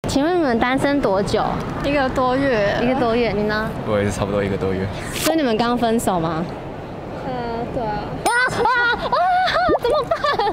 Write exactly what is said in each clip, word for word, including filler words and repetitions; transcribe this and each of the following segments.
请问你们单身多久？ 一个多月。 一个多月，你呢？ 我也是差不多一个多月。 所以你们刚分手吗？ 嗯，对啊。 啊啊啊！怎么办？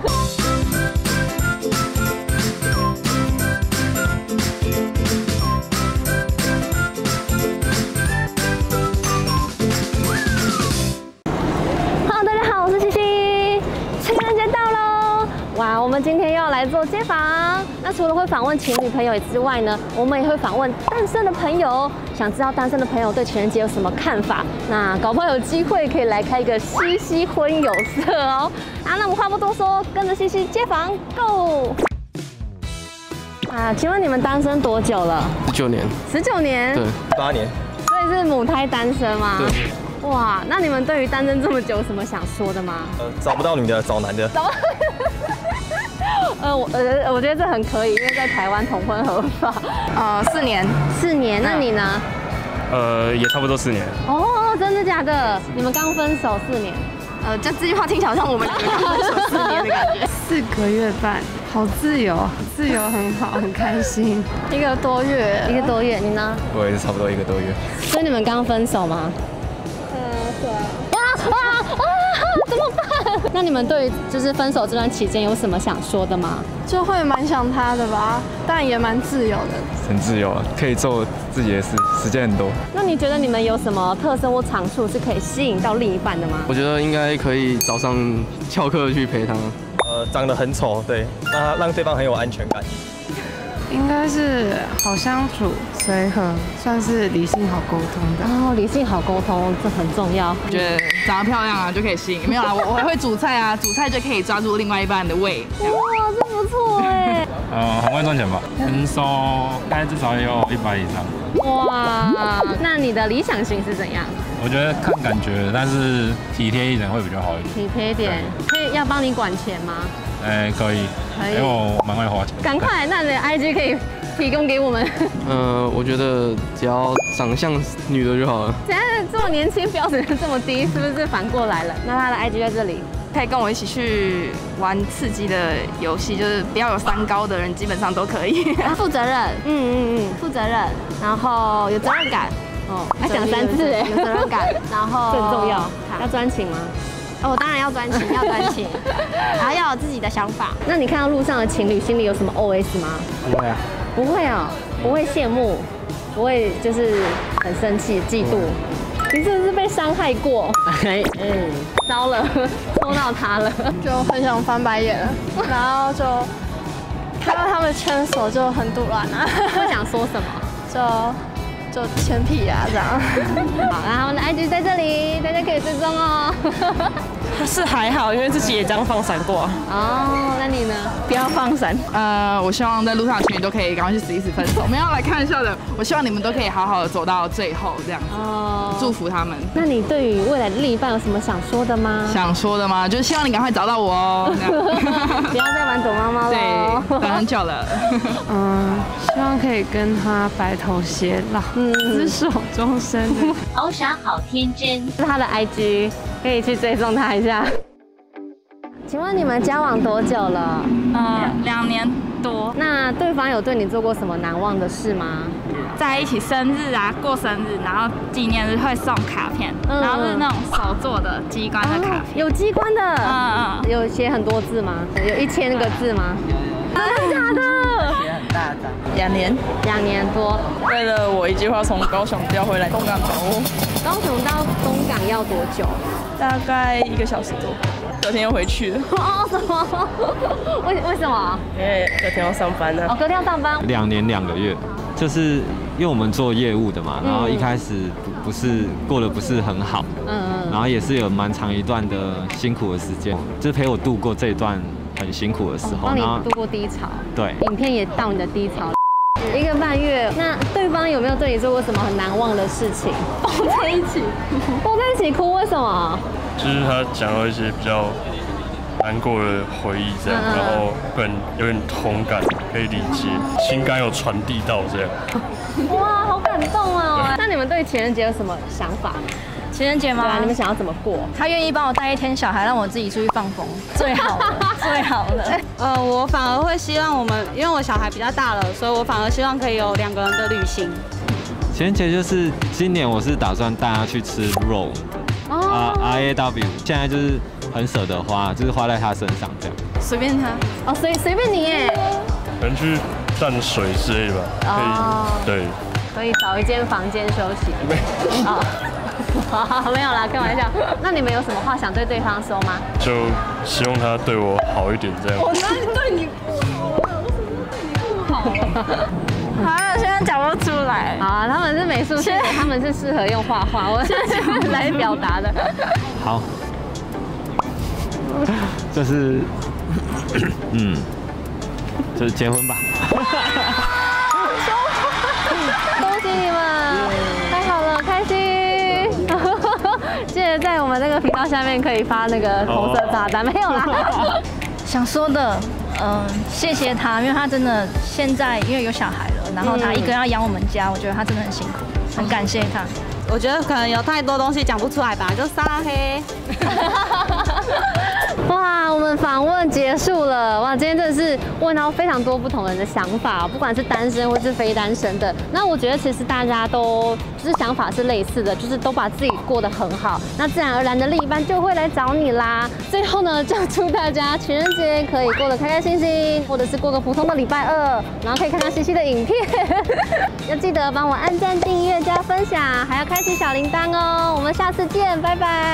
哇，我们今天又要来做街访。那除了会访问情侣朋友之外呢，我们也会访问单身的朋友。想知道单身的朋友对情人节有什么看法？那搞不好有机会可以来开一个西西婚友社哦。啊，那我们话不多说，跟着西西街访 ，Go！ 啊，请问你们单身多久了？ 十九年。 十九年？ 对，八年。 所以是母胎单身吗？ 对。 哇，那你们对于单身这么久有什么想说的吗？ 呃，找不到女的，找男的。 找不呃，我呃，我觉得这很可以，因为在台湾同婚合法。 呃，四年， 四年。那你呢？ 呃，也差不多四年。 哦，真的假的？你们刚分手四年？ 呃，就这句话听起来好像我们两个刚分手四年的感觉。 四个月半，好自由，自由很好，很开心。 一个多月， 一个多月，你呢？ 我也是差不多一个多月。 所以你们刚分手吗？ 嗯，对啊。 啊啊啊！怎么办？那你们对于就是分手这段期间有什么想说的吗？ 就会蛮想他的吧，但也蛮自由的。 很自由啊，可以做自己的事，时间很多。 那你觉得你们有什么特色或长处是可以吸引到另一半的吗？ 我觉得应该可以早上翘课去陪他。 呃，长得很丑，对，让他让对方很有安全感。 应该是好相处、随和，算是理性好沟通的。 哦，理性好沟通，这很重要。 我觉得长得漂亮啊就可以吸引，没有啦，我我还会煮菜啊，煮菜就可以抓住另外一半的胃。 哇，这不错哎。 呃，很会赚钱吧？年收大概至少也有一百以上。 哇，那你的理想型是怎样？ 我觉得看感觉，但是体贴一点会比较好一点。 体贴一点，可以要帮你管钱吗？ 哎，可以， 可以， 因为我蛮会花钱。 赶快，那你的 I G 可以提供给我们。 呃，我觉得只要长相女的就好了。 现在这么年轻，标准这么低，是不是反过来了？那他的 I G 在这里， 可以跟我一起去玩刺激的游戏，就是不要有三高的人，基本上都可以。 负责任，嗯嗯嗯，负责任，然后有责任感。哦，还讲三次哎，有责任感，然后这很重要。要专情吗？ 哦，当然要专情，要专情，然后要有自己的想法。 那你看到路上的情侣，心里有什么 O S 吗？ 不会啊， 不会啊，不会羡慕，不会就是很生气、嫉妒。你是不是被伤害过？哎哎，糟了，戳到他了， 就很想翻白眼了，然后就看到他们牵手就很堵然啊。 会想说什么？ 就。就前屁啊，这样。 好，那他们的 I G 在这里，大家可以追踪哦。 是还好，因为自己也刚放闪过。 哦，那你呢？ 不要放闪。 呃，我希望在路上的情侣都可以赶快去死一死分手。没有来开玩笑的，我希望你们都可以好好的走到最后，这样子。哦。祝福他们。 那你对于未来的另一半有什么想说的吗？ 想说的吗？就是希望你赶快找到我哦。 不要再玩躲猫猫了。 对，等很久了。 嗯，希望可以跟他白头偕老。嗯。厮守终身。 好傻好天真， 是他的 I G， 可以去追踪他一下。请问你们交往多久了？ 呃，两年多。 那对方有对你做过什么难忘的事吗？ 在一起生日啊，过生日，然后纪念日会送卡片，嗯、然后是那种手做的机关的卡片。哦、 有机关的？ 嗯嗯。 有写很多字吗？有一千个字吗？真的假的？ 写很大张。两年。 两年多。 为了我一句话从高雄调回来东港找我。 高雄到东港要多久？ 大概一个小时多。隔天又回去了。 哦，什么？为为什么？ 因为隔天要上班呢。 哦，隔天要上班。 两年两个月，就是因为我们做业务的嘛，然后一开始不不是过得不是很好，嗯嗯，然后也是有蛮长一段的辛苦的时间，就是陪我度过这一段很辛苦的时候， 帮你度过低潮。 对， 影片也到你的低潮。一个半月，那对方有没有对你做过什么很难忘的事情？抱在一起，抱在一起哭，为什么？ 就是他讲到一些比较难过的回忆，这样，嗯、然后个人有点同感，可以理解，情感有传递到这样。 哇，好感动啊！那你你们对情人节有什么想法？ 情人节吗？ 对啊，你们想要怎么过？ 他愿意帮我带一天小孩，让我自己出去放风，最好了，最好了。 呃，我反而会希望我们，因为我小孩比较大了，所以我反而希望可以有两个人的旅行。 情人节就是今年我是打算带他去吃肉，啊 R A W， 现在就是很舍得花，就是花在他身上这样。 随便他， 哦，随随便你耶。 可能去淡水之类的吧，可以，对。 可以找一间房间休息。哦。好，没有啦，开玩笑。那你们有什么话想对对方说吗？ 就希望他对我好一点，这样。 我哪里对你不好了？我什么对你不好？啊，现在讲不出来。 好啊，他们是美术系的，他们是适合用画画，我是来表达的。 好，这是，嗯，就是结婚吧。 恭喜你们，太好了，开心。记得在我们那个频道下面可以发那个红色炸弹，没有啦。 想说的，嗯，谢谢他，因为他真的现在因为有小孩了，然后他一个人要养我们家，我觉得他真的很辛苦，很感谢他。 我觉得可能有太多东西讲不出来吧，就撒黑。 哇，我们访问结束了，哇，今天真的是问到非常多不同人的想法，不管是单身或是非单身的。那我觉得其实大家都就是想法是类似的，就是都把自己过得很好，那自然而然的另一半就会来找你啦。最后呢，就祝大家情人节可以过得开开心心，或者是过个普通的礼拜二，然后可以看看西西的影片。要记得帮我按赞、订阅、加分享，还要开启小铃铛哦。我们下次见，拜拜。